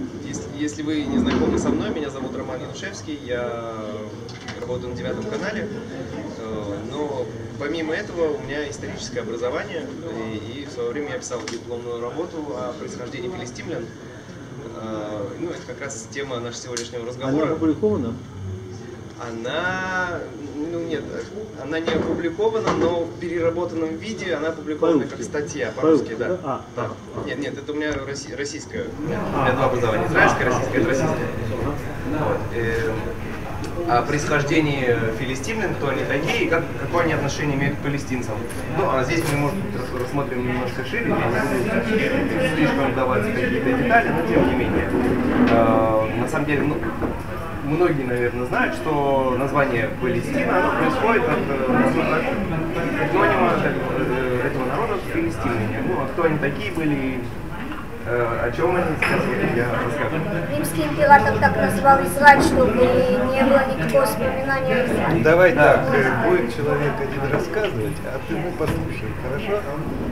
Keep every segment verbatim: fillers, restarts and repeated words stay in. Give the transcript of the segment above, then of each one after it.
Если, если вы не знакомы со мной, меня зовут Роман Янушевский, я работаю на девятом канале, но помимо этого у меня историческое образование, и, и в свое время я писал дипломную работу о происхождении филистимлян. Ну, это как раз тема нашего сегодняшнего разговора. Она опубликована? Она, ну нет, она не опубликована, но в переработанном виде она опубликована как статья по-русски, да. А, да. Нет, нет, это у меня россий, российское, у меня два образования, израильское, российское, это российское. Вот. О происхождении филистимлян, кто они такие и как, какое они отношение имеют к палестинцам. Ну, а здесь мы, может быть, рассмотрим немножко шире, я не буду слишком давать какие-то детали, но тем не менее. Э, на самом деле, ну, многие, наверное, знают, что название Палестина, оно происходит от этнонима этого народа филистимляне. Ну, а кто они такие были, о чем они сейчас я расскажу. Римский император так назвал Израиль, чтобы не было никакого вспоминания о Израиле. Давай да. так, будет человек один рассказывать, а ты мы послушаем, хорошо?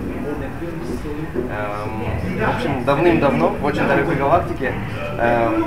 Эм, в общем, давным-давно, в очень далекой галактике, эм,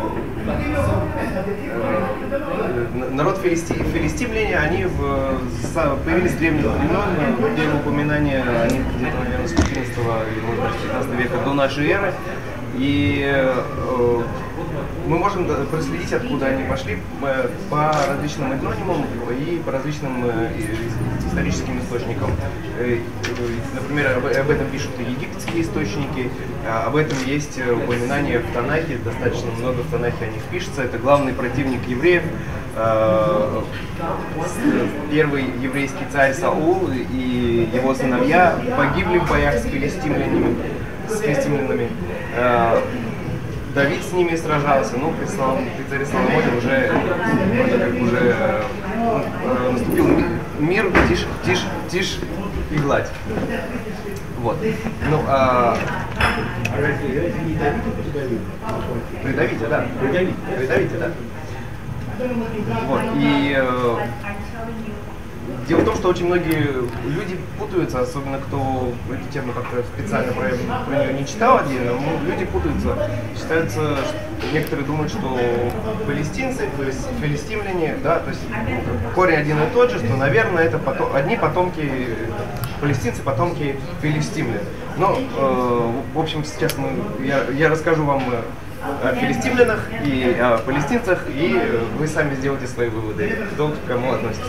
народ филисти, филистимляне, они в, появились в древних времен, первое упоминание о них где-то, наверное, с четырнадцатого или, может быть, пятнадцатого века до нашей эры. И э, мы можем проследить, откуда они пошли, э, по различным этнонимам и по различным э, историческим источникам. Э, например, об, об этом пишут и египетские источники, э, об этом есть упоминание в Танахе, достаточно много в Танахе о них пишется. Это главный противник евреев, э, первый еврейский царь Саул и его сыновья погибли в боях с филистимлянами. с филистимлянами. Давид с ними сражался, но при, при царе Соломоне уже, как уже э, наступил мир, тишь, тишь, тишь и гладь. Вот. Ну, а... При Давиде, да. При Давиде, да. Вот. И э, дело в том, что очень многие люди путаются, особенно кто эту тему как-то специально про, про нее не читал отдельно, но люди путаются. Считается, что некоторые думают, что палестинцы, то есть филистимляне, да, то есть корень один и тот же, что, наверное, это потом, одни потомки палестинцы, потомки филистимлян. Но, э, в общем, сейчас мы, я, я расскажу вам о филистимлянах и о палестинцах, и вы сами сделаете свои выводы, кто к кому относится.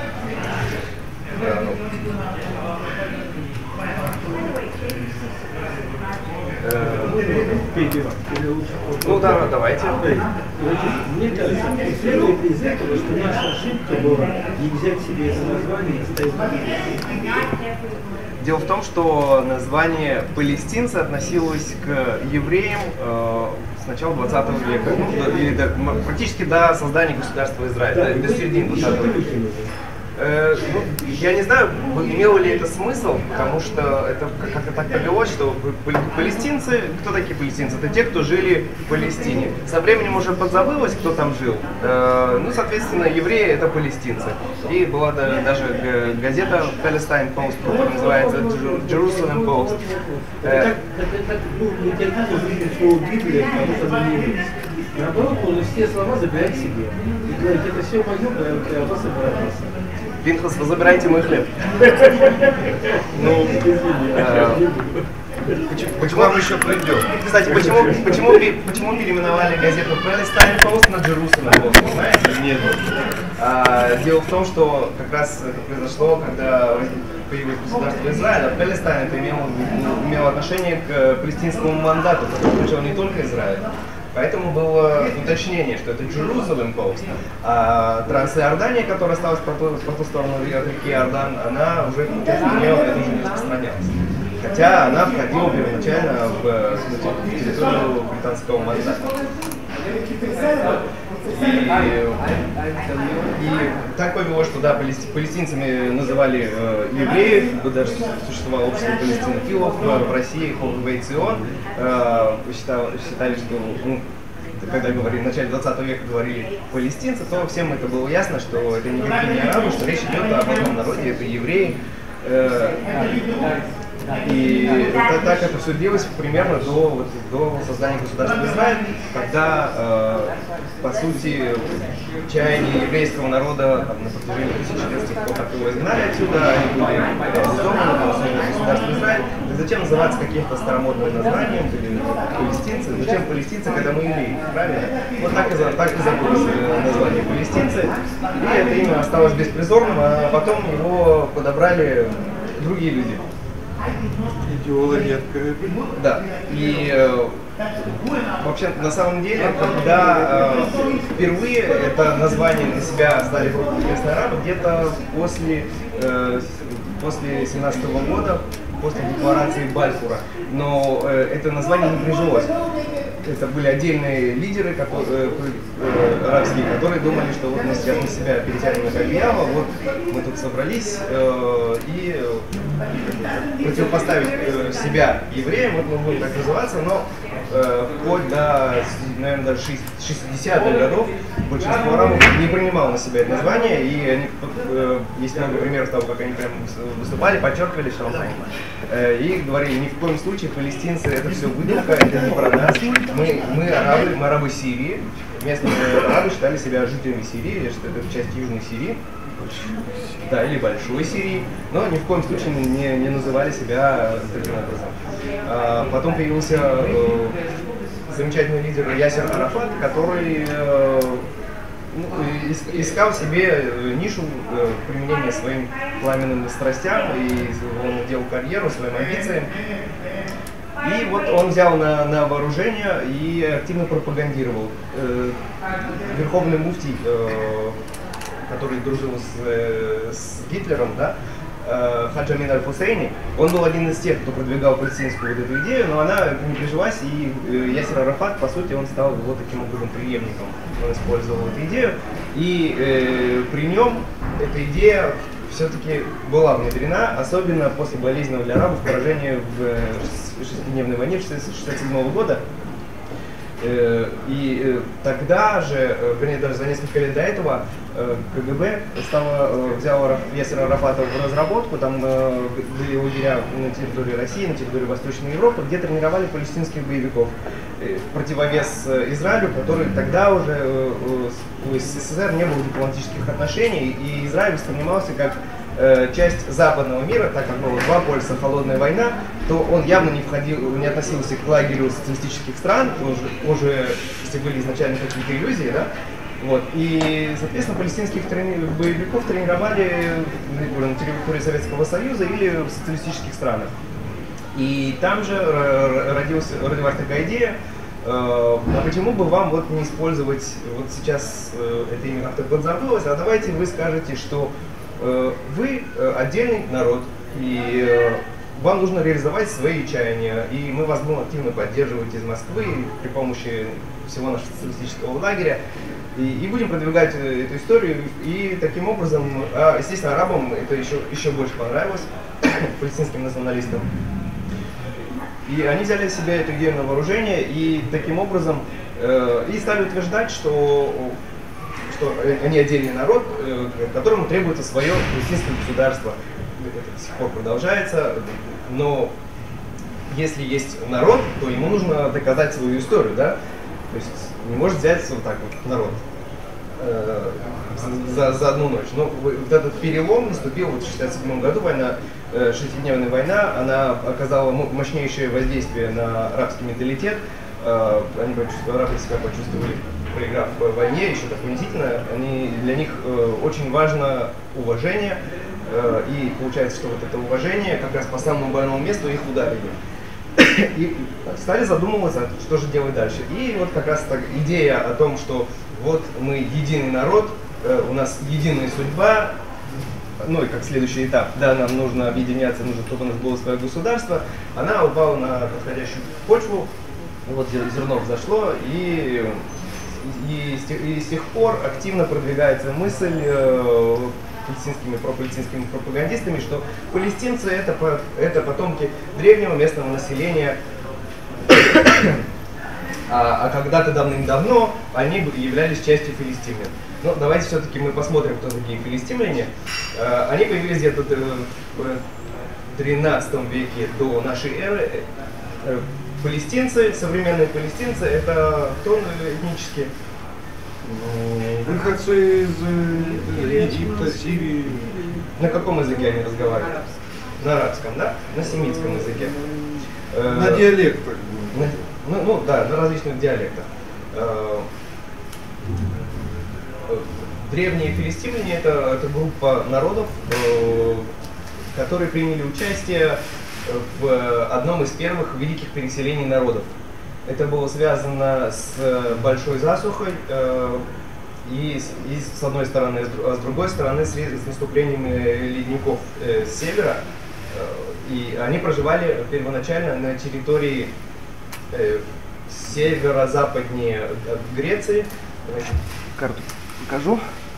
Ну да, давайте. Мне кажется, следует из этого, что наша ошибка была не взять себе это название и ставить. Дело в том, что название палестинцы относилось к евреям э, с начала двадцатого века, ну, до, или до, практически до создания государства Израиль, до, до середины двадцатого века. Э, ну, я не знаю, имело ли это смысл, потому что это как-то так повелось, что палестинцы, кто такие палестинцы? Это те, кто жили в Палестине. Со временем уже подзабылось, кто там жил. Э, ну, соответственно, евреи это палестинцы. И была даже газета Palestine Post, которая называется Jerusalem Post. Э, Наоборот, нужно все слова забирать себе. И говорить, это все мое, а вас собираться. Пинхас, вы забираете мой хлеб. Ну, почему мы еще придем? Кстати, почему, почему, почему переименовали газету Palestine Post на Jerusalem Post, знаете? Нет. А, дело в том, что как раз это произошло, когда появилось государство Израиля. Palestine это имело, имело отношение к палестинскому мандату, который включал не только Израиль. Поэтому было уточнение, что это Jerusalem Post, а Трансиордания, которая осталась по ту, по ту сторону реки Иордан, она уже на нее это уже не распространялась. Хотя она входила первоначально в, в территорию британского мандата. И, и так повелось, что да, палестинцами называли э, евреев, даже существовало общество палестинофилов в России, Хохвей Цион, э, считали, считали, что ну, когда говорили, в начале двадцатого века говорили палестинцы, то всем это было ясно, что это никакие не арабы, что речь идет об одном народе, это евреи. Э, И это, так это все длилось примерно до, вот, до создания государства Израиль, когда, э, по сути, чаяния еврейского народа там, на протяжении тысячи лет, с тех пор, как его изгнали отсюда, они были реализованы, было создано государство Израиль. И зачем называться каким-то старомодным названием, или палестинцы? Зачем палестинцы, когда мы евреи, правильно? Вот так и, так и забылось название палестинцы. И это имя осталось беспризорным, а потом его подобрали другие люди. Идеологи открыты. Да. И э, вообще, на самом деле, когда э, впервые это название для себя стали крупные арабы, где-то после, э, после семнадцатого года, после декларации Бальфура. Но э, это название не прижилось. Это были отдельные лидеры которые, э, арабские, которые думали, что вот мы сейчас на себя перетянем это одеяло, вот мы тут собрались э, и э, противопоставить э, себя евреям, вот мы будем так называться, но э, вплоть до, наверное, даже шестидесятых годов большинство арабов не принимало на себя это название, и они, э, есть много примеров того, как они прям выступали, подчеркивали, что он э, и говорили, ни в коем случае палестинцы это все выдумка, это не про нас. Мы, мы, арабы, мы арабы Сирии, местные арабы считали себя жителями Сирии, что это часть Южной Сирии, да, или Большой Сирии, но ни в коем случае не, не называли себя таким образом. А потом появился э, замечательный лидер Ясер Арафат, который э, ну, искал себе нишу э, применения своим пламенным страстям, и он делал карьеру своим амбициям. И вот он взял на, на вооружение и активно пропагандировал. Э, Верховный муфтий, э, который дружил с, э, с Гитлером, да, э, Хадж Амин аль-Хусейни, он был один из тех, кто продвигал палестинскую вот эту идею, но она не прижилась, и э, Ясер Арафат, по сути, он стал вот таким образом преемником. Он использовал эту идею, и э, при нем эта идея все-таки была внедрена, особенно после болезненного для арабов поражения в шестидневной войне шестьдесят седьмого года. И тогда же, вернее, даже за несколько лет до этого, КГБ стало, взяло Ясера Арафата в разработку, там были лагеря на территории России, на территории Восточной Европы, где тренировали палестинских боевиков. Противовес Израилю, который тогда уже у СССР не было дипломатических отношений, и Израиль воспринимался как часть западного мира, так как было два полюса, холодная война, то он явно не входил, не относился к лагерю социалистических стран, уже, уже если были изначально какие-то иллюзии, да, вот, и, соответственно, палестинских трени... боевиков тренировали на территории Советского Союза или в социалистических странах. И там же родился, родилась такая идея, а почему бы вам вот не использовать, вот сейчас это имя как-то подзабылось, а давайте вы скажете, что вы отдельный народ, и вам нужно реализовать свои чаяния, и мы вас будем активно поддерживать из Москвы при помощи всего нашего социалистического лагеря, и, и будем продвигать эту историю, и таким образом, а, естественно, арабам это еще, еще больше понравилось, палестинским националистам. И они взяли себе эту идею на вооружение, и таким образом э, и стали утверждать, что, что они отдельный народ, э, которому требуется свое палестинское государство. Это до сих пор продолжается, но если есть народ, то ему нужно доказать свою историю, да? То есть не может взять вот так вот народ э, за, за одну ночь. Но вот этот перелом наступил вот в шестьдесят седьмом году, война, э, шестидневная война, она оказала мощнейшее воздействие на арабский менталитет. Э, они почувствовали, арабы себя почувствовали, проиграв в войне, еще так унизительно. Они, для них э, очень важно уважение, э, и получается, что вот это уважение как раз по самому больному месту их ударили. И стали задумываться, что же делать дальше. И вот как раз так идея о том, что вот мы единый народ, у нас единая судьба, ну и как следующий этап, да, нам нужно объединяться, нужно, чтобы у нас было свое государство, она упала на подходящую почву, вот зерно взошло, и, и, и с тех пор активно продвигается мысль палестинскими, пропалестинскими пропагандистами, что палестинцы это, это потомки древнего местного населения, а, а когда-то давным-давно они являлись частью филистимлян. Но давайте все-таки мы посмотрим, кто такие филистимляне. Они появились где-то тринадцатом веке до нашей эры э, палестинцы, современные палестинцы, это кто этнически? Выходцы из э, Египта, Сирии. На каком языке они разговаривают? На арабском, да? На семитском языке. На Э, диалектах. на- ну, ну да, на различных диалектах. Э, э, Древние филистимляне это, это группа народов, э, которые приняли участие в одном из первых великих переселений народов. Это было связано с большой засухой э, и, с- и с одной стороны, а с другой стороны с, ре- с наступлением э, ледников э, с севера. Э, и они проживали первоначально на территории э, северо-западнее от Греции. Давайте карту покажу.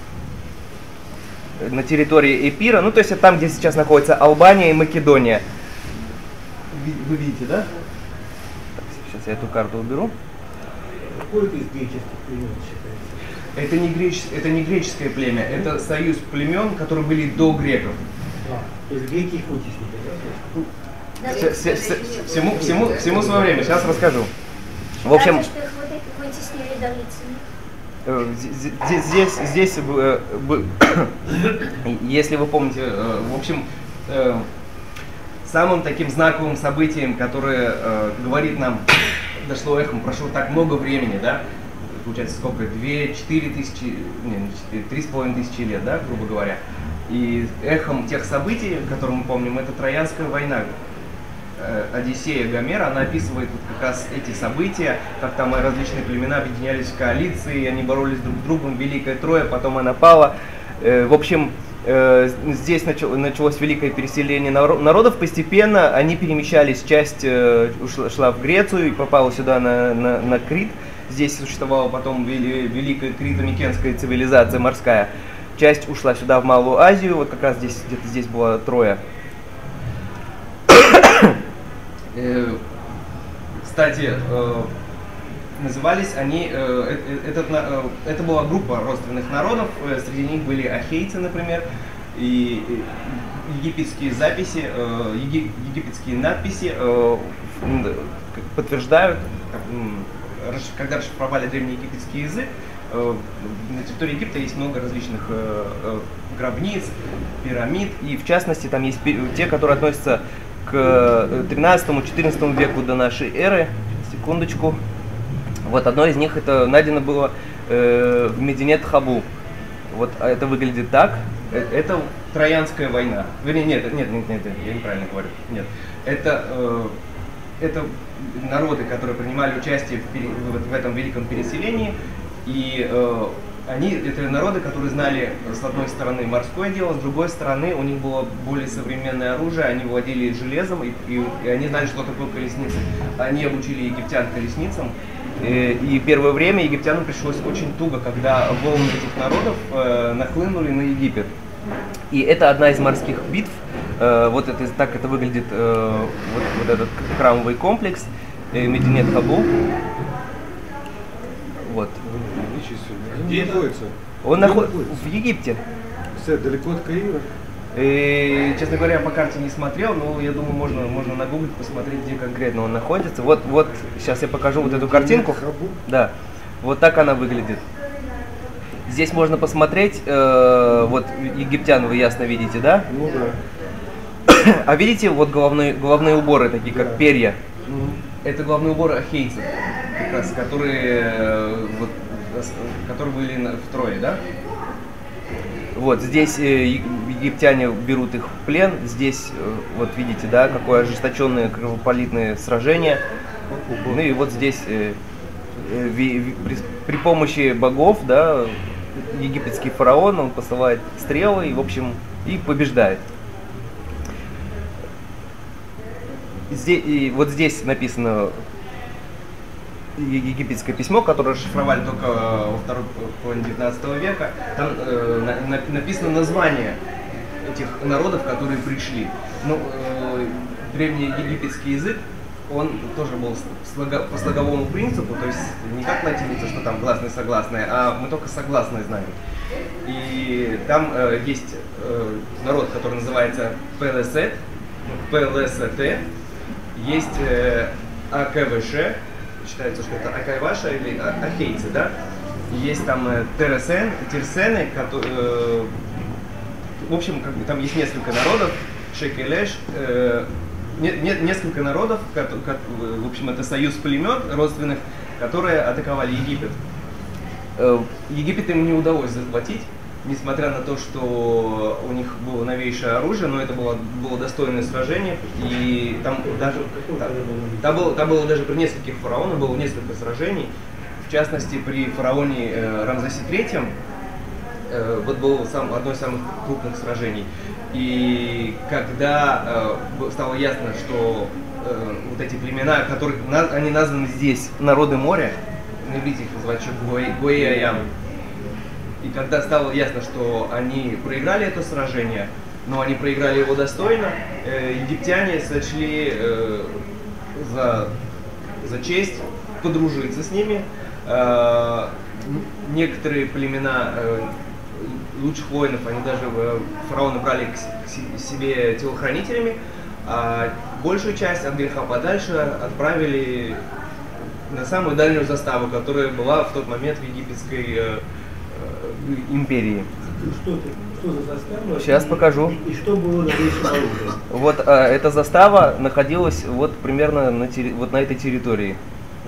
На территории Эпира, ну то есть это там, где сейчас находится Албания и Македония. Ви- Вы видите, да? Так, сейчас я эту карту уберу. Какое из греческих племен считается? Это не, греч... это не греческое племя, это союз племен, которые были до греков. А, то есть греки их вытеснили, да? Вс- вс- вс- Всему, всему, всему свое время, сейчас расскажу. В общем, Считается, что их вот эти вытеснили долицами. э, зи- зи- здесь, здесь, э, бы- если вы помните, э, в общем, э, самым таким знаковым событием, которое э, говорит нам, дошло эхом, прошло так много времени, да, получается сколько, две-четыре тысячи, не, не четыре, три с половиной тысячи лет, да, грубо говоря. И эхом тех событий, которые мы помним, это Троянская война. Э, Одиссея Гомера, она описывает вот как раз эти события, как там различные племена объединялись в коалиции, они боролись друг с другом, Великая Троя, потом она пала. Э, В общем, э, здесь начал- началось великое переселение наро- народов, постепенно они перемещались, часть э, ушла- шла в Грецию и попала сюда на, на, на Крит. Здесь существовала потом вели- великая крито-микенская цивилизация морская. Часть ушла сюда в Малую Азию, вот как раз здесь, где-то здесь была Троя. Э, Кстати, э, назывались они, э, э, этот на- э, это была группа родственных народов, э, среди них были ахейцы, например, и э, египетские записи, э, еги- египетские надписи э, м, как подтверждают, как, м, расш- когда расшифровали древнеегипетский язык, э, на территории Египта есть много различных э, э, гробниц, пирамид, и в частности там есть пи- те, которые относятся к тринадцатому-четырнадцатому веку до нашей эры. Секундочку. Вот одно из них это найдено было э, в Мединет Хабу. Вот а это выглядит так. Э, Это Троянская война. Вернее, нет, нет, нет, нет, я неправильно говорю. Нет. Это, э, это народы, которые принимали участие в, пере- в, в этом великом переселении. И э, они, это народы, которые знали, с одной стороны, морское дело, с другой стороны, у них было более современное оружие, они владели железом, и, и, и они знали, что такое колесницы. Они обучили египтян колесницам, и, и первое время египтянам пришлось очень туго, когда волны этих народов э, нахлынули на Египет. И это одна из морских битв, э, вот это, так это выглядит, э, вот, вот этот храмовый комплекс, э, Мединет Хабу. Вот. Где находится? Он Где находится в Египте. Все, далеко от Каира. И, честно говоря, по карте не смотрел, но я думаю, можно, можно нагуглить, посмотреть, где конкретно он находится. Вот, вот, сейчас я покажу вот эту картинку. Хабу. Да, вот так она выглядит. Здесь можно посмотреть, э, вот египтян вы ясно видите, да? Ну да. А видите, вот головные, головные уборы, такие как Да. перья. Мгм. Это головные уборы ахейцев, как раз, которые, э, вот, с- которые были на- в Трое, да? Вот здесь э, е- египтяне берут их в плен. Здесь, э, вот видите, да, какое ожесточенное кровопролитное сражение. Ну и вот здесь э, э, ви- ви- при, при помощи богов, да, египетский фараон, он посылает стрелы и, в общем, и побеждает. Здесь, и вот здесь написано е- египетское письмо, которое расшифровали только во второй половине девятнадцатого века. Там э, на- на- написано название этих народов, которые пришли. Ну, э, древний египетский язык, он тоже был с- слого- по слоговому принципу, то есть не как латиница, что там гласные, согласные, а мы только согласные знаем. И там э, есть э, народ, который называется Пелесет, ПЛСТ, есть э, АКВШ, считается, что это Акайваша или Ахейцы, да? Есть там э, Тересен, Тирсены, которые, э, в общем, как бы, там есть несколько народов, Шекелеш, э, не, не, несколько народов, как, как, в общем, это союз племен родственных, которые атаковали Египет. Э, Египет им не удалось захватить, несмотря на то, что у них было новейшее оружие, но это было, было достойное сражение, и там даже там, там, было, там было даже при нескольких фараонах было несколько сражений, в частности при фараоне э, Рамзесе третьем, э, вот было сам, одно из самых крупных сражений, и когда э, стало ясно, что э, вот эти племена, которые на, они названы здесь народы моря, на иврите их называют еще Гуэй-Аям. И когда стало ясно, что они проиграли это сражение, но они проиграли его достойно, э, египтяне сочли э, за, за честь подружиться с ними. Э, некоторые племена э, лучших воинов, они даже э, фараоны брали к, к себе телохранителями, а большую часть от греха подальше отправили на самую дальнюю заставу, которая была в тот момент в египетской э, империи. Что, что за застава? Сейчас покажу. И, и что было на оружие? Вот а, эта застава находилась вот примерно на, терри... вот на этой территории.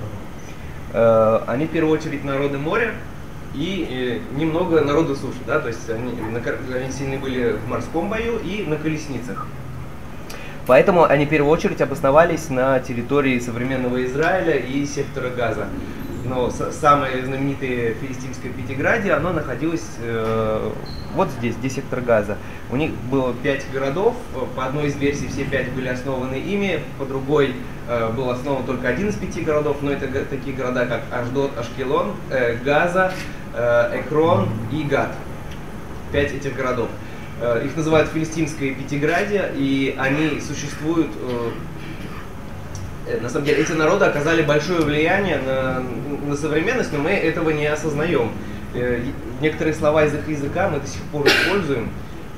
А, они в первую очередь народы моря и э, немного народу суши, да, то есть они, на, они сильны были в морском бою и на колесницах. Поэтому они в первую очередь обосновались на территории современного Израиля и сектора Газа. Но самое знаменитое филистимское Пятиградие, оно находилось э, вот здесь, где сектор Газа. У них было пять городов, по одной из версий все пять были основаны ими, по другой э, был основан только один из пяти городов, но это такие города, как Ашдод, Ашкелон, э, Газа, э, Экрон и Гат. Пять этих городов. Э, их называют филистимское Пятиградие, и они существуют... Э, На самом деле, эти народы оказали большое влияние на, на современность, но мы этого не осознаем. Э, некоторые слова из их языка мы до сих пор используем.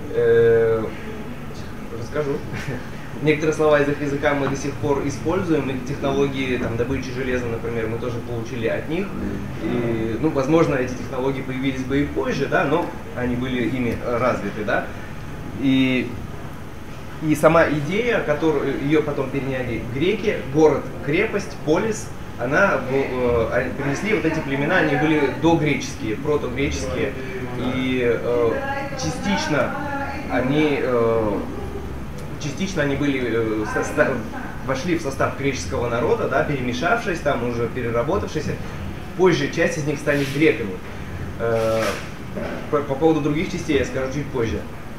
Э, расскажу. Некоторые слова из их языка мы до сих пор используем. Их технологии там, добычи железа, например, мы тоже получили от них. И, ну, возможно, эти технологии появились бы и позже, да, но они были ими развиты. Да? И И сама идея, которую ее потом переняли греки, город, крепость, полис, она э, принесли вот эти племена, они были догреческие, протогреческие, и э, частично они э, частично они были э, состав, вошли в состав греческого народа, да, перемешавшись, там уже переработавшись. Позже часть из них станет греками. Э, по, по поводу других частей я скажу чуть позже.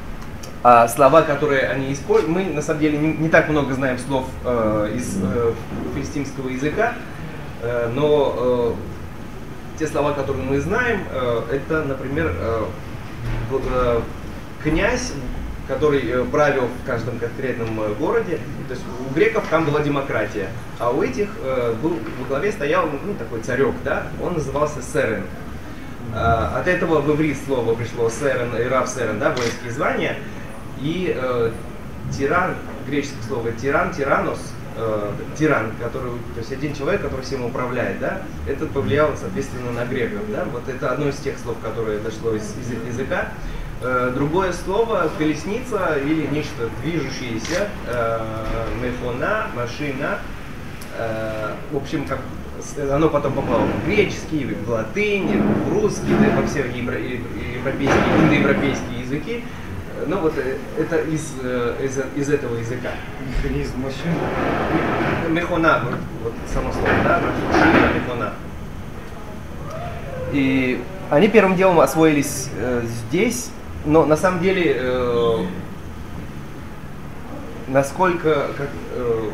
А слова, которые они используют, мы на самом деле не, не так много знаем слов э, из э, филистимского языка, э, но э, те слова, которые мы знаем, э, это, например, э, э, князь, который э, правил в каждом конкретном э, городе. То есть у греков там была демократия, а у этих э, был, во главе стоял ну, такой царек, да, он назывался Серен. Э, от этого в иврит слово пришло Серен и Рав Серен, да, воинские звания. И э, тиран, греческое слово тиран, тиранос, э, тиран, который, то есть один человек, который всем управляет, да, это повлияло, соответственно, на греков, да, вот это одно из тех слов, которое дошло из, из их языка. Э, другое слово колесница или нечто движущееся, э, мефона, машина, э, в общем, как оно потом попало в греческий, в латынь, в русский, да, во все евро, европейские, индоевропейские языки. Ну вот это из, из, из этого языка. Механизм машины. Мехона, вот, вот само слово, да, машина, мехона. И они первым делом освоились э, здесь, но на самом деле, э, насколько, как, э,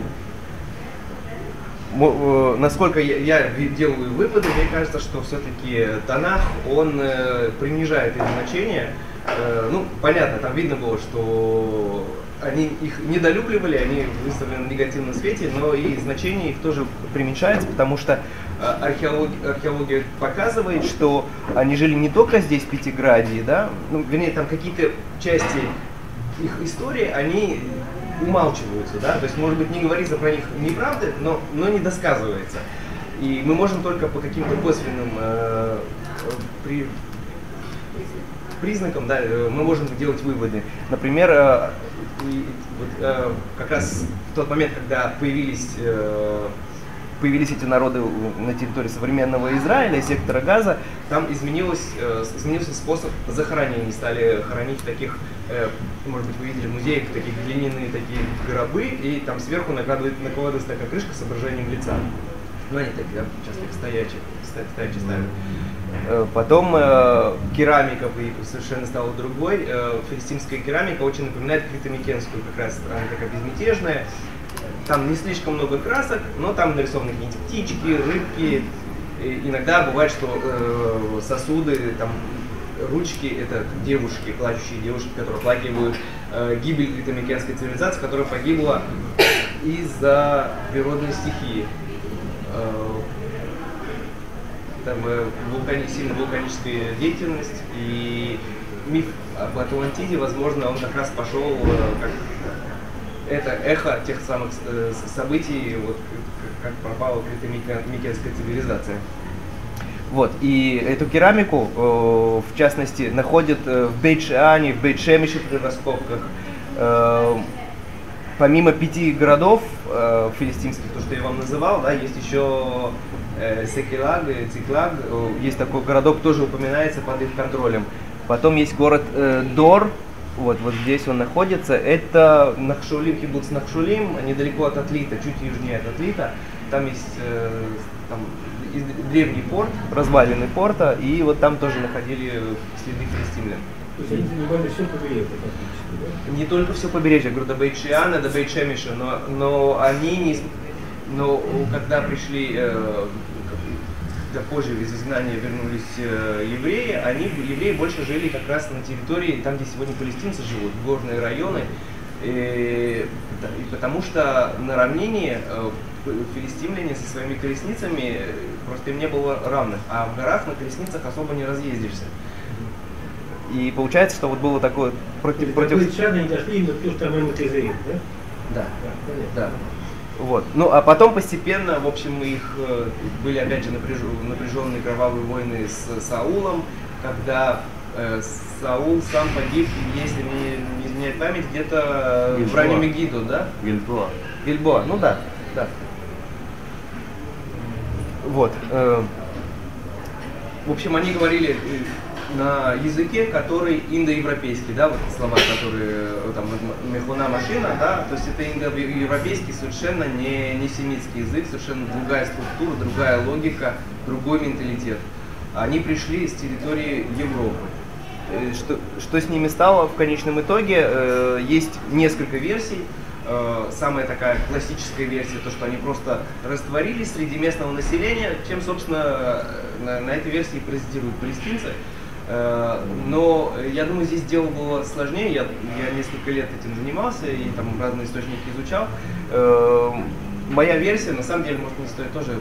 э, насколько я, я делаю выводы, мне кажется, что все-таки Танах, он э, принижает эти значения. Ну, понятно, там видно было, что они их недолюбливали, они выставлены в негативном свете, но и значение их тоже преуменьшается, потому что археология, археология показывает, что они жили не только здесь, в Пятиградии, да, ну, вернее, там какие-то части их истории, они умалчиваются, да, то есть, может быть, не говорится про них неправды, но, но не досказывается. И мы можем только по каким-то косвенным э, при, признакам, да, мы можем делать выводы. Например, э, вот, э, как раз в тот момент, когда появились, э, появились эти народы на территории современного Израиля, сектора Газа, там изменилось, э, изменился способ захоронений. Стали хоронить таких, э, может быть, вы видели в музеях, таких глиняные такие гробы, и там сверху накладывается, накладывается такая крышка с изображением лица. Ну, они такие, да, часто их стоячие, стоячие ставят. Потом э, керамика совершенно стала другой. Э, филистимская керамика очень напоминает критомикенскую, как раз она такая безмятежная. Там не слишком много красок, но там нарисованы какие-нибудь птички, рыбки. И иногда бывает, что э, сосуды, там, ручки — это девушки, плачущие девушки, которые оплакивают э, гибель критомикенской цивилизации, которая погибла из-за природной стихии. Там вулкани, сильная вулканическая деятельность, и миф об Атлантиде, возможно, он как раз пошел как это эхо тех самых событий, вот, как пропала критомикенская цивилизация. Вот, и эту керамику, в частности, находят в Бейт-Шеане, в Бейт-Шемеше при раскопках. Помимо пяти городов э, филистимских, то, что я вам называл, да, есть еще э, Секелаг, Циклаг, э, есть такой городок, тоже упоминается под их контролем. Потом есть город э, Дор, вот, вот здесь он находится, это Нахшулим, кибуц Нахшулим, недалеко от Атлита, чуть южнее от Атлита. Там есть э, там, древний порт, развалины порта, и вот там тоже находили следы филистимлян. То есть они занимали все побережье фактически, да? Не только все побережье, говорю, до Бейт-Шеана, до Бейт-Шемеша, но, но они не, но когда пришли, э, когда позже из изгнания вернулись э, евреи, они, евреи больше жили как раз на территории, там, где сегодня палестинцы живут, горные районы, и, и потому что на равнине э, филистимляне со своими колесницами, просто им не было равных, а в горах на колесницах особо не разъездишься. И получается, что вот было такое против... против... Палестинчане дошли именно в ту самую Тезеим, да? Да, да, да. Вот. Ну, а потом постепенно, в общем, их были опять же напряж... напряженные кровавые войны с Саулом, когда э, Саул сам погиб, если мне не изменяет память, где-то в районе Мегидо, да? Гильбоа. Гильбоа, ну да, да. Вот. Э, в общем, они говорили на языке, который индоевропейский, да, вот слова, которые там мехуна машина, да, то есть это индоевропейский, совершенно не, не семитский язык, совершенно другая структура, другая логика, другой менталитет. Они пришли с территории Европы. Что, что с ними стало в конечном итоге? Есть несколько версий. Самая такая классическая версия, то, что они просто растворились среди местного населения, чем, собственно, на, на этой версии паразитируют палестинцы. Но я думаю, здесь дело было сложнее. Я, я несколько лет этим занимался и там разные источники изучал. Моя версия, на самом деле, может, не стоит тоже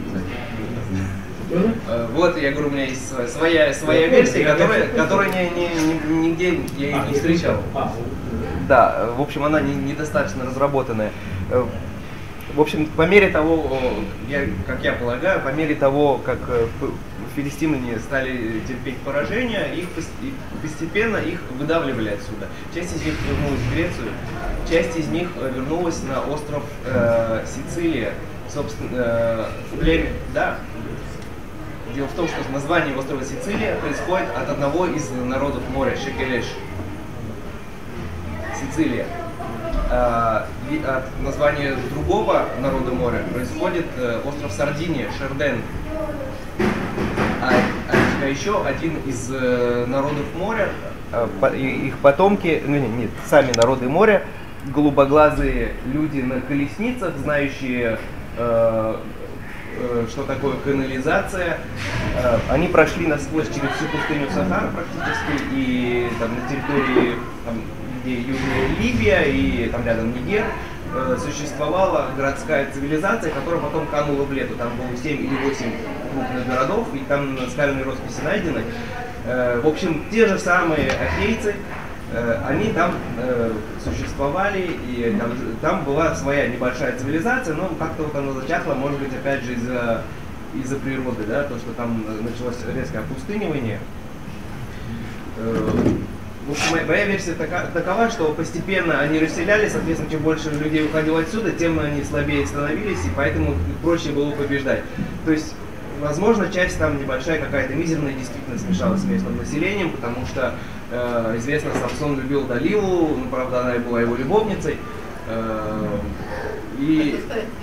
вот, я говорю, у меня есть своя, своя версия, которая, которая не, не, не, нигде я ее не встречал. Да, в общем, она не, недостаточно разработанная. В общем, по мере того, я, как я полагаю, по мере того, как филистимляне стали терпеть поражение, их постепенно их выдавливали отсюда. Часть из них вернулась в Грецию, часть из них вернулась на остров э, Сицилия. Собственно, э, племя, да. Дело в том, что название острова Сицилия происходит от одного из народов моря, Шекелеш. Сицилия. А, от названия другого народа моря происходит э, остров Сардиния, Шарден. А, а, а еще один из э, народов моря, э, по, их потомки, ну нет, нет, сами народы моря, голубоглазые люди на колесницах, знающие э, что такое канализация. Они прошли насквозь через всю пустыню Сахара практически, и там на территории, там, где Южная Ливия и там рядом Нигер, существовала городская цивилизация, которая потом канула в лету. Там было семь или восемь крупных городов, и там скальные росписи найдены. В общем, те же самые ахейцы, э, они там э, существовали, и там, там была своя небольшая цивилизация, но как-то вот она зачахла, может быть, опять же, из-за из-за природы, да, то, что там началось резкое опустынивание. Э, в общем, моя версия така, такова, что постепенно они расселялись, соответственно, чем больше людей уходило отсюда, тем они слабее становились, и поэтому проще было побеждать. То есть, возможно, часть там небольшая какая-то мизерная действительно смешалась с местным населением, потому что э, известно, Самсон любил Далилу, ну, правда, она была его любовницей. Э, и...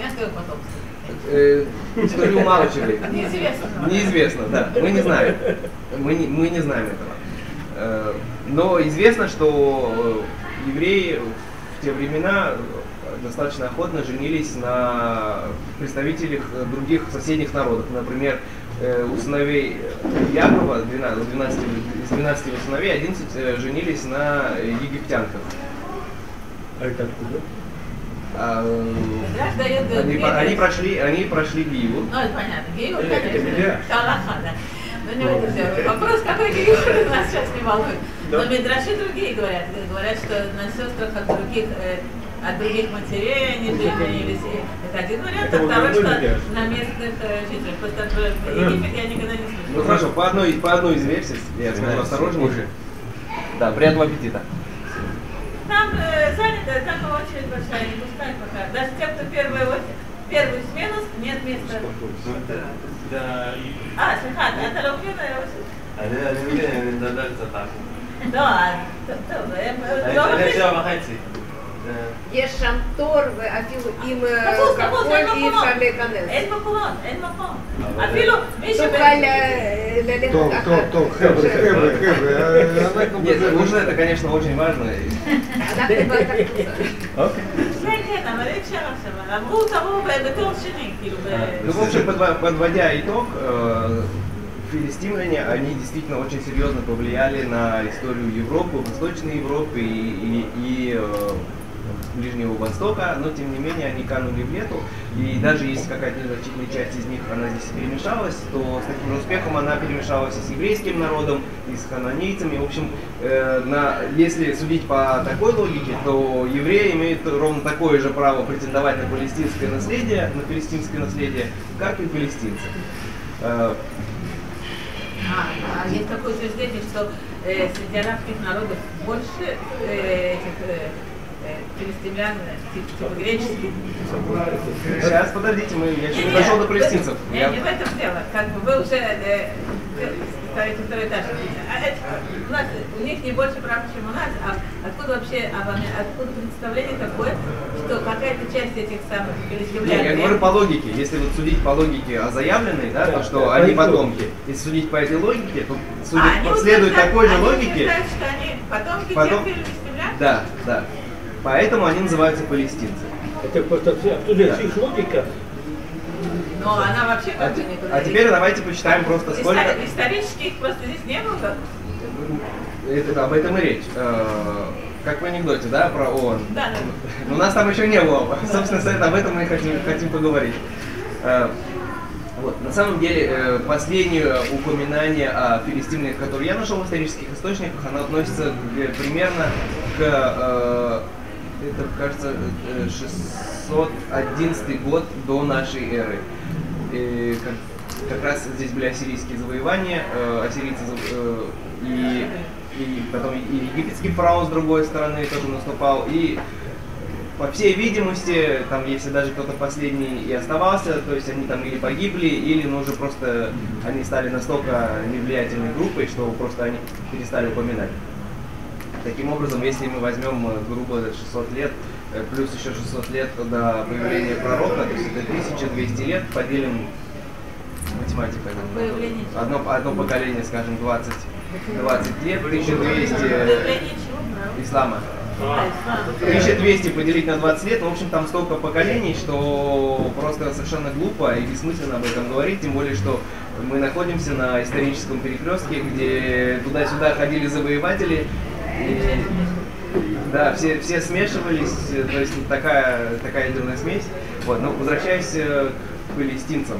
Историю умалчивает. Неизвестно. Неизвестно, да. Мы не знаем. Мы не, мы не знаем этого. Но известно, что евреи в те времена достаточно охотно женились на представителях других соседних народов. Например, у сыновей Якова, двенадцати, из двенадцати его сыновей, одиннадцать женились на египтянках. А это откуда? А, они, они прошли, они прошли Гиюр. Ну, это понятно. Гиюр, конечно. Талаха, да. Но не в этом дело. Вопрос, какой Гиюр, нас сейчас не волнует. Но мидраши другие говорят. Говорят, что на сестрах от других, э, от других матерей они женились. Это один вариант, а второй, что на местных э, жителях. Просто про Египет я никогда не слышала. Ну хорошо, по одной, по одной из версий, я скажу осторожнее. Да, приятного аппетита. Там э, занято, там очередь большая, не пускай пока. Даже те, кто первую, первую смену, нет места. А, слыха, אתה לא מבין? אני מבין, אני מדבר קצת עכו. לא, טוב, אני לא צריך מבין. שבע וחצי. יש שם תור ואפילו עם תפוס, תפוס, אין כחול אי מקומות. אפשר להיכנס. אין מקומות, אין מקום. אפילו מי תוכל שבן... ללכת טוב, טוב, טוב, חבר'ה, חבר'ה, חבר'ה, אנחנו Нет, בזה ужин это, конечно, очень важно. אנחנו באותה קבוצה. כן, כן, אבל אי אפשר עכשיו. אמרו, תראו בתור שני, כאילו ב... Ну, в общем, подво- подводя итог, э, филистимляне, они действительно очень серьезно повлияли на историю Европы, Восточной Европы и, и, и э, Ближнего Востока, но тем не менее они канули в лету, и даже если какая-то незначительная часть из них, она здесь перемешалась, то с таким же успехом она перемешалась и с еврейским народом, и с хананейцами. В общем, э, на, если судить по такой логике, то евреи имеют ровно такое же право претендовать на палестинское наследие, на палестинское наследие, как и палестинцы. Э, А, а есть такое утверждение, что э, среди арабских народов больше э, этих э, э, филистимлян, типа, типа греческих. Сейчас, подождите, мы, я еще не дошел до палестинцев. Не, Я- не в этом дело. Как бы вы уже э, ставите второй этаж. А это, у нас у них не больше прав, чем у нас. А откуда вообще, а вам- откуда представление такое, что какая-то часть этих самых филистимлян... Не, я говорю по логике. Если вот судить по логике о заявленной, да, то что они потомки. Если судить по этой логике, то судя- А, они следует утверждают- такой же они логике. утверждают, что они потомки Потом- тех филистимлян? Да, да. Поэтому они называются палестинцы. Это просто оттуда их логика. Но она вообще А, как бы те- никуда а не- теперь давайте посчитаем просто Истори- сколько. Исторически их просто здесь не было. Это, об этом и речь. Э, Как в анекдоте, да, про ООН. Да, да. Но нас там еще не было. Собственно, Совет, об этом мы и хотим, хотим поговорить. Э, Вот. На самом деле, э, последнее упоминание о филистимлянах, которое я нашел в исторических источниках, оно относится к- примерно к, э, это, кажется, э, шестьсот одиннадцатый год до нашей эры. И как, как раз здесь были ассирийские завоевания, э, ассирийцы зав- э, и, и потом и египетский фараон с другой стороны тоже наступал. И по всей видимости, там, если даже кто-то последний и оставался, то есть они там или погибли, или ну, уже просто они стали настолько невлиятельной группой, что просто они перестали упоминать. Таким образом, если мы возьмем, э, грубо, шестьсот лет, э, плюс еще шестьсот лет до появления пророка, то есть это тысяча двести лет, поделим математика. Появление чего? Одно, одно поколение, скажем, двадцать, двадцать лет, тысяча двести Появление чего, правда? ислама. А, ислам. тысяча двести поделить на двадцать лет, в общем, там столько поколений, что просто совершенно глупо и бессмысленно об этом говорить, тем более, что мы находимся на историческом перекрестке, где туда-сюда ходили завоеватели, и, да, все, все смешивались, то есть вот такая, такая ядерная смесь. Вот, но возвращаясь э, к палестинцам.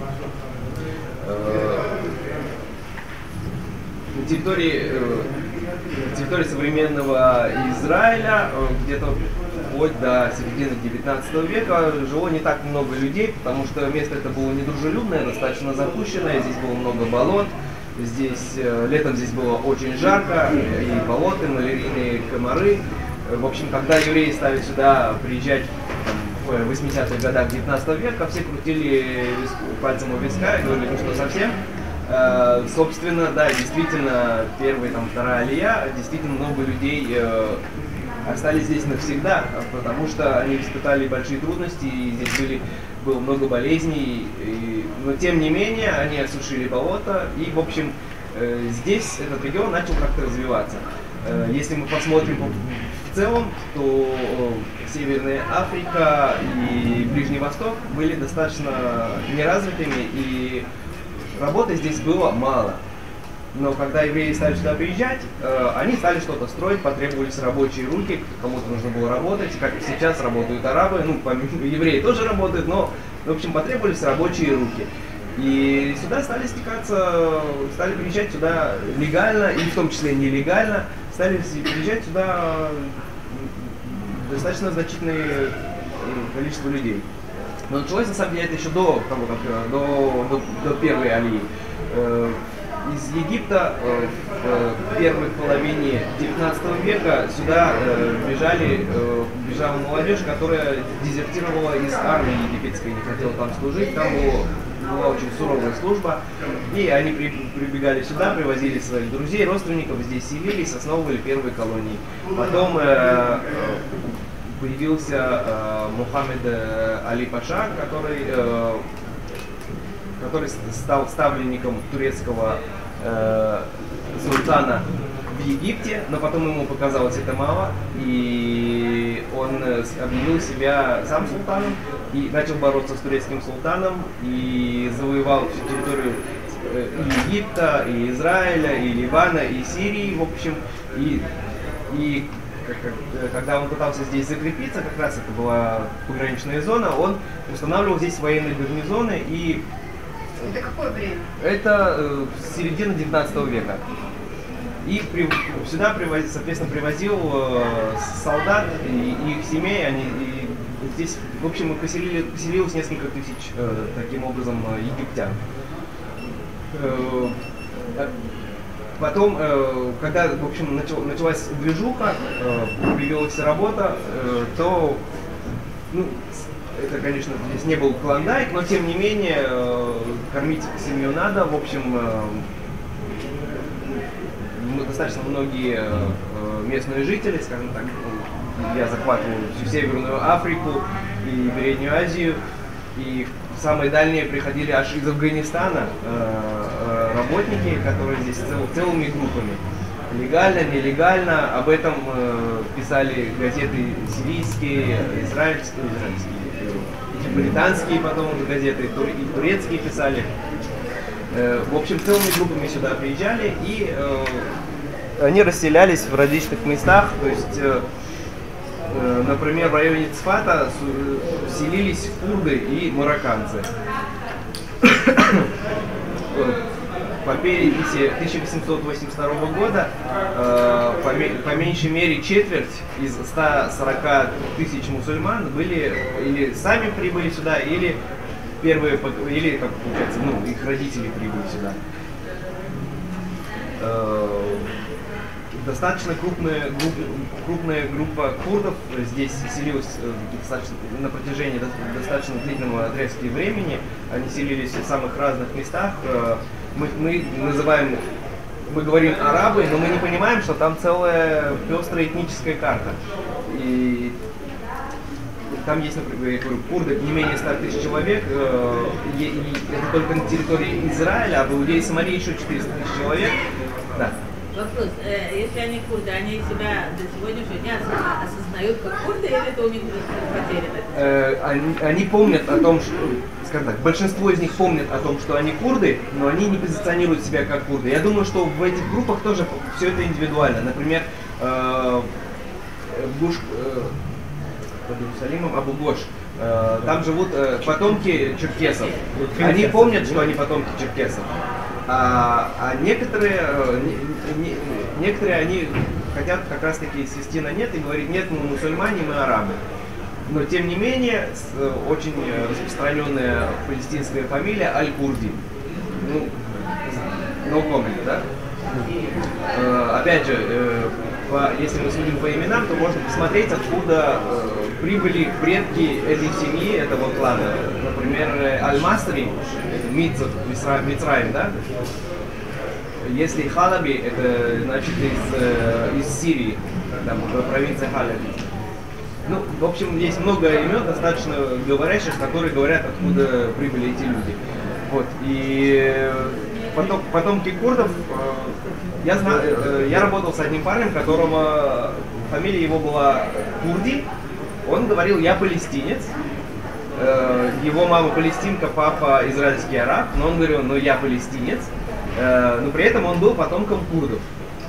Э, На территории, э, территории современного Израиля, где-то вплоть до середины девятнадцатого века, жило не так много людей, потому что место это было недружелюбное, достаточно запущенное, здесь было много болот, здесь, летом здесь было очень жарко, и болоты, малярийные комары. В общем, когда евреи стали сюда приезжать там, в восьмидесятых годах девятнадцатого века, все крутили пальцем у виска и говорили, ну что, совсем? Э, собственно, да, действительно, первая, там, вторая алия, действительно много людей э, остались здесь навсегда, потому что они испытали большие трудности, и здесь были, было много болезней, и, но тем не менее они осушили болото, и, в общем, э, здесь этот регион начал как-то развиваться. Э, если мы посмотрим в целом, то Северная Африка и Ближний Восток были достаточно неразвитыми, и работы здесь было мало. Но когда евреи стали сюда приезжать, э, они стали что-то строить, потребовались рабочие руки, кому-то нужно было работать, как и сейчас работают арабы, ну, помимо евреи тоже работают, но, в общем, потребовались рабочие руки. И сюда стали стекаться, стали приезжать сюда легально, и в том числе нелегально, стали приезжать сюда достаточно значительное количество людей. Но началось, на самом деле, это еще до того, как до, до, до первой алии. Из Египта в первой половине девятнадцатого века сюда бежали, бежала молодежь, которая дезертировала из армии египетской, не хотела там служить, там было, была очень суровая служба, и они при, прибегали сюда, привозили своих друзей, родственников, здесь селились, основывали первые колонии. Потом э, появился э, Мухаммед э, Али Паша, который э, который стал ставленником турецкого э, султана в Египте, но потом ему показалось это мало, и он объявил себя сам султаном и начал бороться с турецким султаном и завоевал всю территорию и Египта, и Израиля, и Ливана, и Сирии, в общем, и, и когда он пытался здесь закрепиться, как раз это была пограничная зона, он устанавливал здесь военные гарнизоны. И это какое время? Это э, середина девятнадцатого века. И при, сюда, привоз, соответственно, привозил э, солдат и, и их семей. Они, и здесь, в общем, поселили, поселилось несколько тысяч э, таким образом египтян. Э, потом, э, когда, в общем, начал, началась движуха, э, появилась работа, э, то, ну, это, конечно, здесь не был клондайк, но тем не менее э, кормить семью надо. В общем, э, достаточно многие э, местные жители, скажем так, я захватывал всю Северную Африку и Переднюю Азию, и самые дальние приходили аж из Афганистана э, э, работники, которые здесь цел, целыми группами. Легально, нелегально, об этом э, писали газеты сирийские, израильские, израильские, британские потом уже газеты, и турецкие писали. Э, в общем, целыми группами сюда приезжали, и э, они расселялись в различных местах, то есть, э, э, например, в районе Цфата селились курды и марокканцы. По переписи тысяча восемьсот восемьдесят второго года э, по, по меньшей мере четверть из ста сорока тысяч мусульман были или сами прибыли сюда, или первые, или, как получается, ну, их родители прибыли сюда. Э, достаточно крупная, групп, крупная группа курдов здесь селилась достаточно, на протяжении достаточно длительного отрезка времени. Они селились в самых разных местах. Мы, мы называем, мы говорим арабы, но мы не понимаем, что там целая пестрая этническая карта. И там есть, например, курды не менее ста тысяч человек, и, и это только на территории Израиля, а в Иудее и Самарии еще четыреста тысяч человек. Да. Вопрос, э, если они курды, они себя до сегодняшнего дня осознают как курды, или это у них потеряно? Э, они, они помнят о том, что, скажем так, большинство из них помнят о том, что они курды, но они не позиционируют себя как курды. Я думаю, что в этих группах тоже все это индивидуально. Например, э, Гуш, э, под Иерусалимом, Абу-Гош, э, там живут э, потомки черкесов. Они помнят, что они потомки черкесов. А, а некоторые, не, не, некоторые они хотят как раз таки свести на нет и говорить, нет, мы мусульмане, мы арабы. Но тем не менее, с, очень распространенная палестинская фамилия Аль-Курди. Ну, no comment, да? Э, опять же, э, по, если мы судим по именам, то можно посмотреть, откуда э, прибыли предки этой семьи, этого клана. Например, Аль-Масри, это Мицр, Мицраим, да? Если Халаби, это значит из, э, из Сирии, там, провинция Халаби. Ну, в общем, есть много имен, достаточно говорящих, которые говорят, откуда прибыли эти люди. Вот. И потом, потомки курдов, я, знаю, я работал с одним парнем, которого фамилия его была Курди. Он говорил, я палестинец. Его мама палестинка, папа израильский араб. Но он говорил, ну я палестинец. Но при этом он был потомком курдов.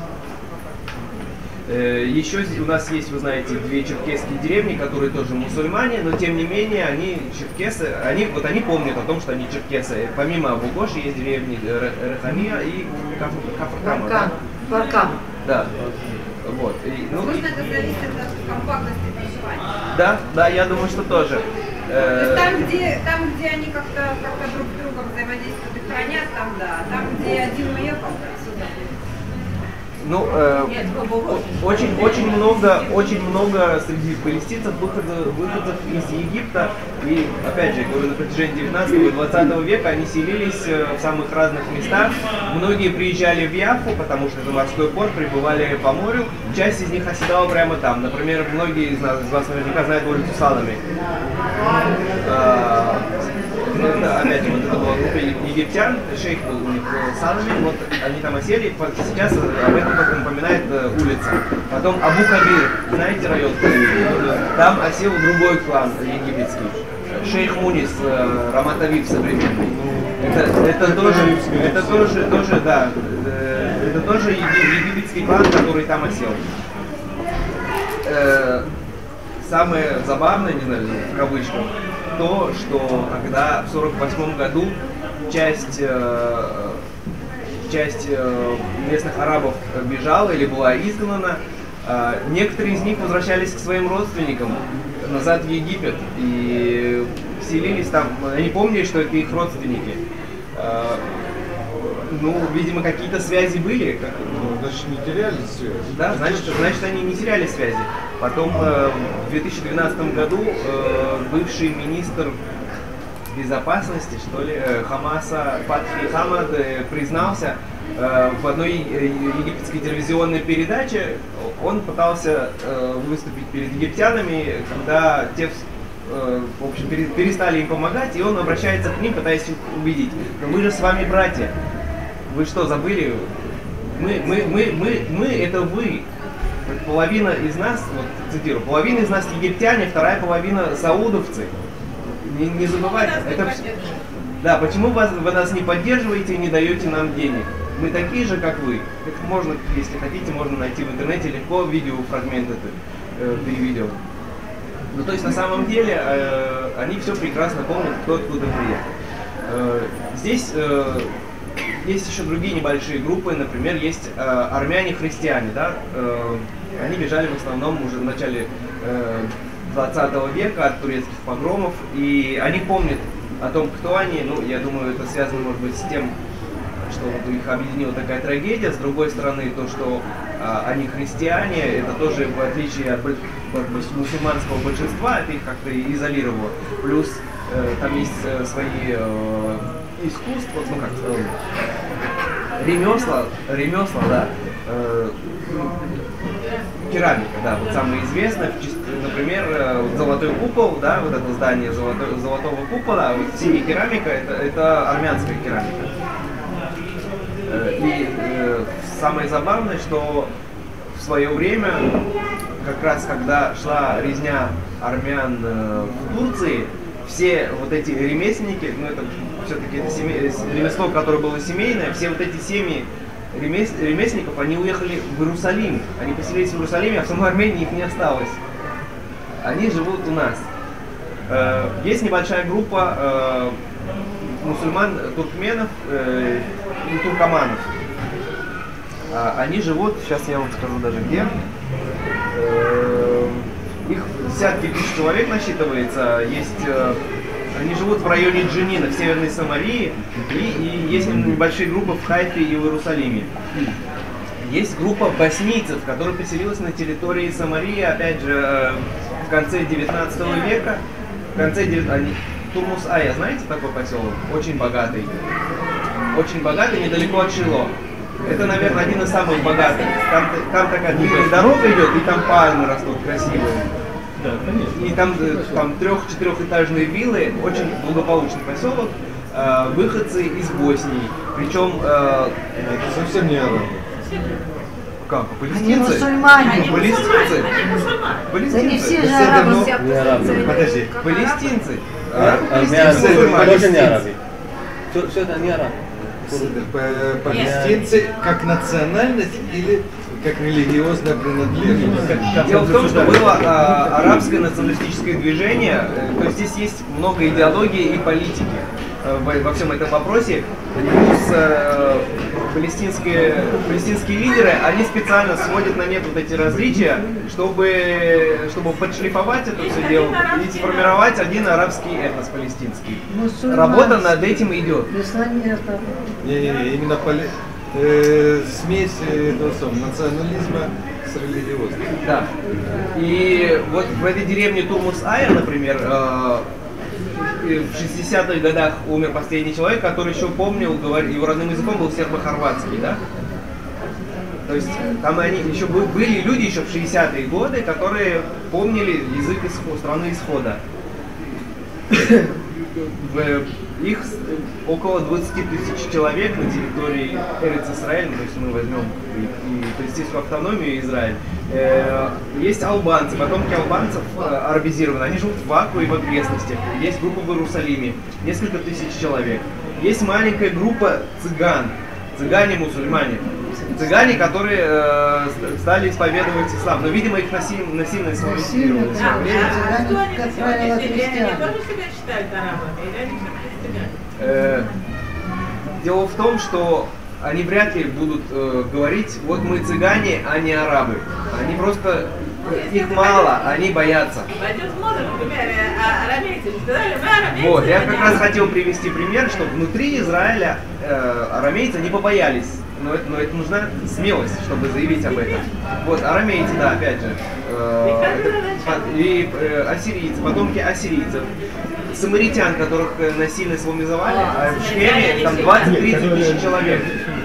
Еще у нас есть, вы знаете, две черкесские деревни, которые тоже мусульмане, но тем не менее они черкесы, они, вот они помнят о том, что они черкесы. Помимо Абу-Гоши есть деревни Рахамия и Кафркама. Да? Баркам. Да. Вот. И, ну, Возможно, это зависит от компактности проживания. Да, да, я думаю, что тоже. То есть там, где, там, где они как-то как друг с другом взаимодействуют и хранят, там да. Там, где один уехал, сюда. Ну, э, очень, очень много, очень много среди палестинцев выходов, выходцев из Египта. И, опять же, говорю, на протяжении девятнадцатого и двадцатого века они селились в самых разных местах. Многие приезжали в Яффу, потому что это морской порт, прибывали по морю. Часть из них оседала прямо там. Например, многие из, нас, из вас наверняка знают улицу Салами. Ну, это, опять же, вот это была группа египтян, шейх был у них Салами, вот они там осели, сейчас об этом только напоминает э, улица. Потом Абу-Кабир, знаете район? Там осел другой клан египетский, шейх Мунис, э, Рамат-Авив современный. Это, это тоже, это тоже, тоже, да, э, это тоже египетский клан, который там осел. Э, самое забавное, не знаю, в кавычках, то, что когда в сорок восьмом году часть, э, часть э, местных арабов бежала или была изгнана, э, некоторые из них возвращались к своим родственникам назад в Египет и селились там. Они помнили, что это их родственники. Э, ну, видимо, какие-то связи были. Как... Ну, значит, не теряли связи. Да, значит, значит, они не теряли связи. Потом э, в две тысячи двенадцатом году э, бывший министр безопасности, что ли, э, Хамаса Фатхи Хамад э, признался э, в одной египетской телевизионной передаче. Он пытался э, выступить перед египтянами, когда те э, в общем, перестали им помогать, и он обращается к ним, пытаясь их убедить. Но мы же с вами братья. Вы что, забыли? Мы, мы, мы, мы, мы это вы. Половина из нас, вот цитирую, половина из нас египтяне, вторая половина саудовцы. Не, не забывайте. Это... Да, почему вас, вы нас не поддерживаете и не даете нам денег? Мы такие же, как вы. Это можно, если хотите, можно найти в интернете легко видеофрагменты э, три видео. Ну, то есть на самом деле э, они все прекрасно помнят, кто откуда приехал. Э, здесь э, есть еще другие небольшие группы, например, есть э, армяне-христиане, да, э, они бежали в основном уже в начале э, двадцатого века от турецких погромов, и они помнят о том, кто они. Ну, я думаю, это связано, может быть, с тем, что вот их объединила такая трагедия. С другой стороны, то, что э, они христиане, это тоже, в отличие от, от мусульманского большинства, это их как-то изолировало. Плюс э, там есть э, свои э, искусства, ну как сказать, ремесла, ремесла, да. Э, керамика, да, вот самое известное, например, Золотой купол, да, вот это здание золотой, Золотого купола, вот синяя керамика, это, это армянская керамика. И э, самое забавное, что в свое время, как раз когда шла резня армян э, в Турции, все вот эти ремесленники, ну это все-таки это семей, ремесло, которое было семейное, все вот эти семьи ремес, ремесленников, они уехали в Иерусалим. Они поселились в Иерусалиме, а в самой Армении их не осталось. Они живут у нас. Есть небольшая группа мусульман-туркменов у туркоманов. А, они живут, сейчас я вам скажу даже где. Э, их десятки тысяч человек насчитывается. Есть, э, они живут в районе Дженина, в Северной Самарии, и, и есть небольшие группы в Хайфе и в Иерусалиме. Есть группа боснийцев, которая поселилась на территории Самарии, опять же, э, в конце девятнадцатого века. В конце девятнадцатого... Турмус-Ая, знаете такой поселок? Очень богатый. Очень богатый, недалеко от Шило. Это, наверное, один из самых богатых. Там, там такая длинная дорога идет, и там пальмы растут красивые. Да, конечно. И там, там трех-четырехэтажные виллы, очень благополучный поселок, э, выходцы из Боснии. Причем... Э, Это совсем не арабы. как? Они Палестинцы? мусульмане. Они Палестинцы? мусульмане, они мусульмане. Да не все Палестинцы? же арабы. Ну, все не арабы. Подожди, как палестинцы. А, Да, а, палестинцы, не арабы. Тоже не палестинцы. арабы. Все, все это не арабы. П- Палестинцы как национальность или как религиозная принадлежность? Дело в том, что было а, арабское националистическое движение, э, то есть здесь есть много идеологии и политики э, во, во всем этом вопросе. Плюс э, палестинские, палестинские лидеры, они специально сводят на нет вот эти различия, чтобы, чтобы подшлифовать это все дело и сформировать один арабский этнос палестинский. Работа над этим идет. Не-не-не, именно поли- э, смесь э, этого самого национализма с религиозным. Да. И вот в этой деревне Турмус-Ая, например, э, и в шестидесятых годах умер последний человек, который еще помнил, говор- его родным языком был сербо-хорватский, да? То есть там они еще бы- были люди еще в шестидесятые годы, которые помнили язык исход- страны исхода. В их с- около двадцати тысяч человек на территории Эрец-Исраэль, то есть мы возьмем и, и палестинскую автономию Израиль. Э, есть албанцы, потомки албанцев э, арабизированы, они живут в Аку и в окрестностях. Есть группа в Иерусалиме, несколько тысяч человек. Есть маленькая группа цыган, цыгане-мусульмане. Цыгане, которые э, ст- стали исповедовать ислам, но, видимо, их насиль- насильно исламизировали. в А, свое время. а что они как на правило, сегодняшний день? Они христиане. тоже себя считают арабами? Или они все-таки цыгане? Э, Дело в том, что они вряд ли будут э, говорить, вот мы цыгане, а не арабы. Они просто, их мало, они боятся. Пойдет в моду, например, а- арамейцы. Сказали, мы арамейцы. Вот, я а не как раз арабы. хотел привести пример, что внутри Израиля э, арамейцы не побоялись. Но это, но это нужна смелость, чтобы заявить об этом. Вот, арамейцы, да, опять же. Э, это по- и э, ассирийцы, потомки ассирийцев. Самаритян, которых э, насильно исламизовали, а в Шхеме там двадцать-тридцать тысяч человек.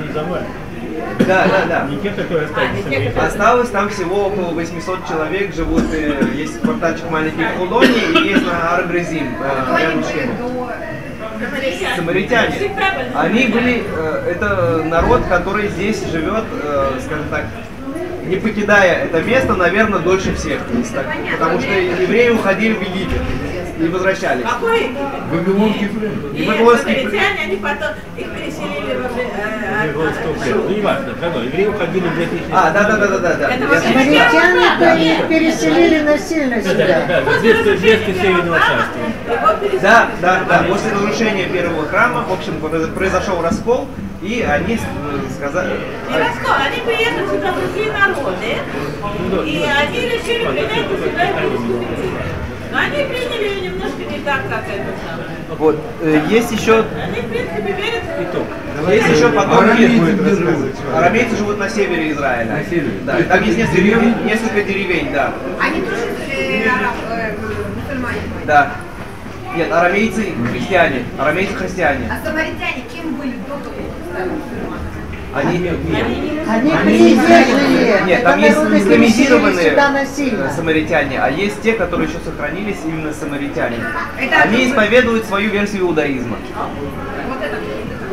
Да, да, да. Не те, которые А, не те, которые- Осталось там всего около восьмисот человек живут, э, есть квартальчик маленький в Худоне и есть на Ар-Гризим, э, рядом с Шхемом. Самаритяне. Самаритяне. Всегда были Они самаритяне. были, э, это народ, который здесь живет, э, скажем так, не покидая это место, наверное, дольше всех. Если так, потому что евреи уходили в Египет и возвращались. Какой? Вавилонский плен. И И Вавилонский самаритяне, они потом их переселили во время... э, э, Ну, не важно, все равно, евреи уходили в две тысячи. А, да, да, да, да, да, да. Это Я- вообще Самаритяне их переселили насильно Да, да, сюда. да, да, без, без Северного царства. Его переселили. Да, да, да. После разрушения первого храма, в общем, произ- произошел раскол, и они э, сказали... И раскол, они приехали сюда другие народы, и они решили принять у себя еврейскую культуру. Но они приняли ее немножко не так, как это самое. Вот, э, есть еще, Они, в принципе, верят в итог. есть еще потомки... Арамейцы будет рассказывать. Арамейцы живут на севере Израиля. На севере? Да, и там есть несколько деревень, несколько деревень, да. Они тоже э, араб, э, мусульмане. Да. Нет, арамейцы христиане. Арамейцы христиане. А самаритяне кем были до того, как стали мусульманами? Они нет. Они Они- приезжие. Нет, там Это есть народы исламизированные переселили сюда э, насильно. самаритяне, а есть те, которые еще сохранились именно самаритяне. Это Они отсюда. исповедуют свою версию иудаизма. Вот это.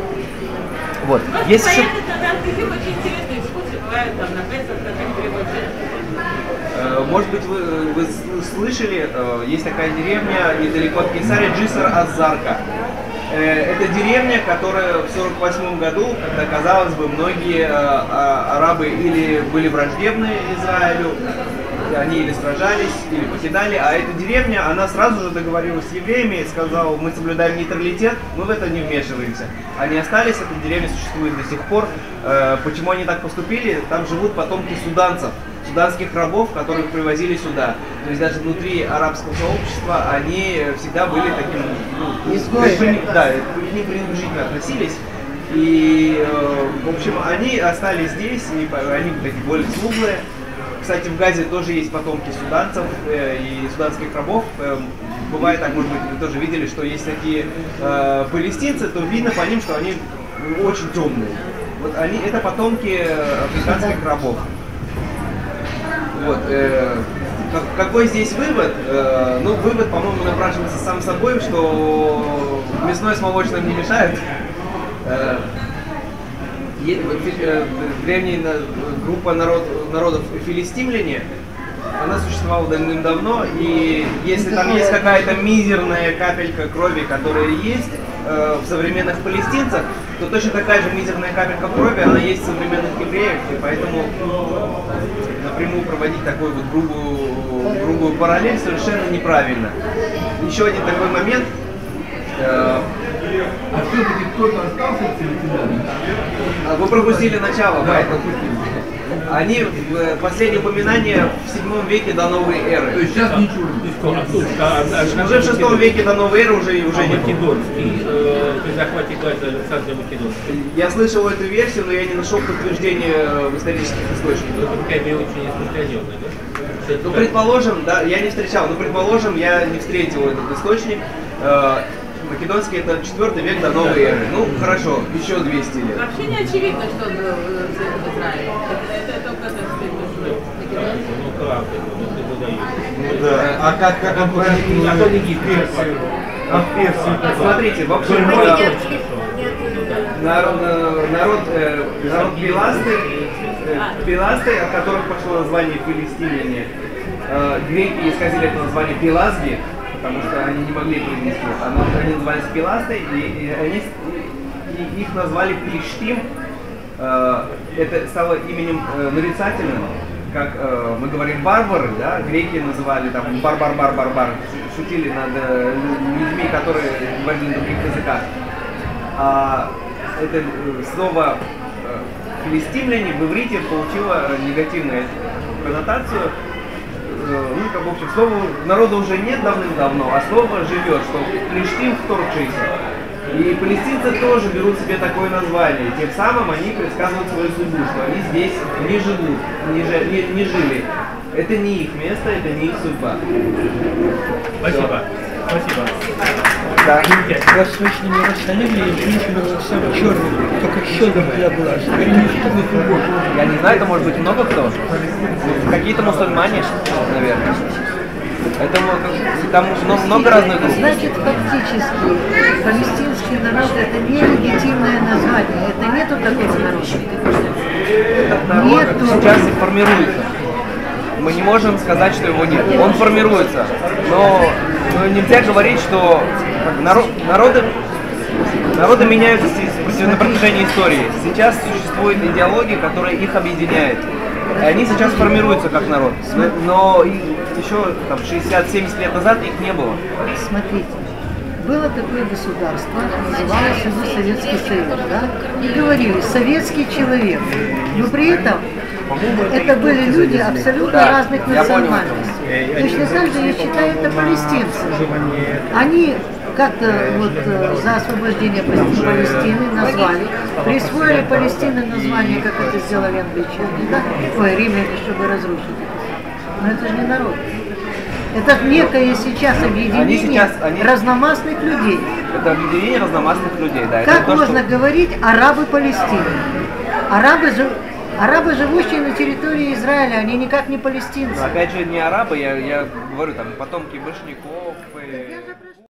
Вот. Просто Есть еще, поехать на Ар-Гризим очень интересные экскурсии бывают там на Песах, как переводят. э, может быть, вы, вы с- слышали, э, есть такая деревня недалеко от Кейсария, Джисар-Аз-Зарка. Э, Это деревня, которая в сорок восьмом году, когда, казалось бы, многие э, а- арабы или были враждебны Израилю, они или сражались, или покидали, а эта деревня, она сразу же договорилась с евреями и сказала, мы соблюдаем нейтралитет, мы в это не вмешиваемся. Они остались, эта деревня существует до сих пор. Почему они так поступили? Там живут потомки суданцев, суданских рабов, которых привозили сюда. То есть даже внутри арабского сообщества они всегда были таким, ну, изгоями. Да, к ним пренебрежительно относились. И, в общем, они остались здесь, и они такие более смуглые. Кстати, в Газе тоже есть потомки суданцев и суданских рабов. Бывает так, может быть, вы тоже видели, что есть такие э, палестинцы, то видно по ним, что они очень темные. Вот они, это потомки африканских рабов. Вот, э, как, какой здесь вывод? Э, ну, вывод, по-моему, напрашивается сам собой, что мясное с молочным не мешает. Э, э, древняя группа народ, народов филистимляне, она существовала давным-давно, и если там есть какая-то мизерная капелька крови, которая есть э, в современных палестинцах, то точно такая же мизерная капелька крови, она есть в современных евреях, и поэтому напрямую проводить такую вот грубую, грубую параллель совершенно неправильно. Еще один такой момент. Э, А все-таки кто-то остался цивилизованным? Вы пропустили начало, да, пропустили. Они в последнее упоминание в седьмом веке до новой эры. То есть сейчас ничего не. Уже в шестом веке до новой эры уже, уже не Македонский, при захвате Газа Александра Македонского. Я слышал эту версию, но я не нашел подтверждения в исторических источниках. Это такая очень распространенная, да? Ну, предположим, да, я не встречал, но предположим, я не встретил этот источник. Македонский это четвертый век до новой эры. Ну, хорошо, еще двести лет. Вообще не очевидно, что он был в Израиле. Это, это только, так сказать, македонский. Ну, как это? Ну, ты Ну да. А как, как он проникнул А то не гид. в Персию? А в Персию как? Смотрите, в общем, народ, народ, э, народ Пиласты, э, Пиласты, от которых пошло название филистимляне, э, греки исказили это название Пилазги, потому что они не могли произнести. Они назывались Пиласты, и, и, они, и их назвали Плештим. Э, это стало именем э, нарицательным, как э, мы говорим варвары, да, греки называли там бар-бар-бар-бар-бар, шутили над э, людьми, которые говорили на других языках. А это э, слово э, филистимляне в иврите получило негативную коннотацию. Ну, как, в общем, слова народа уже нет давным-давно, а слово живет, что Плештим вторгшийся. И палестинцы тоже берут себе такое название, тем самым они предсказывают свою судьбу, что они здесь не живут, не, жи, не, не жили. Это не их место, это не их судьба. Спасибо. Спасибо. Да. Восточный мир остановили, и женщина сам черный, только щелка была. Я не знаю, это может быть много кто. Какие-то мусульмане, наверное. Это там много разных групп. Значит, фактически палестинский народ это не легитимное название, это нету такого народа. Этот народ Нету. сейчас и формируется. Мы не можем сказать, что его нет. Он формируется. Но, но нельзя говорить, что народ, народы, народы меняются на протяжении истории. Сейчас существует идеология, которая их объединяет. И они сейчас формируются как народ. Но еще там, шестьдесят-семьдесят лет назад их не было. Смотрите, было такое государство, называлось его Советский Союз, да? И говорили, советский человек. Но при этом это были люди абсолютно Да, разных я понял. национальностей. Точно так же, я считаю, это палестинцы. Они как-то вот за освобождение Палестины назвали, присвоили Палестине название, как это сделали англичане, да? Ой, римляне, чтобы разрушить. Но это же не народ. Это некое сейчас объединение Они сейчас, они... разномастных людей. Это объединение разномастных людей, да. Как Это то, можно что... говорить арабы Палестины? Арабы, жив... арабы, живущие на территории Израиля, они никак не палестинцы. Опять же, не арабы, я, я говорю, там, потомки башняков. И...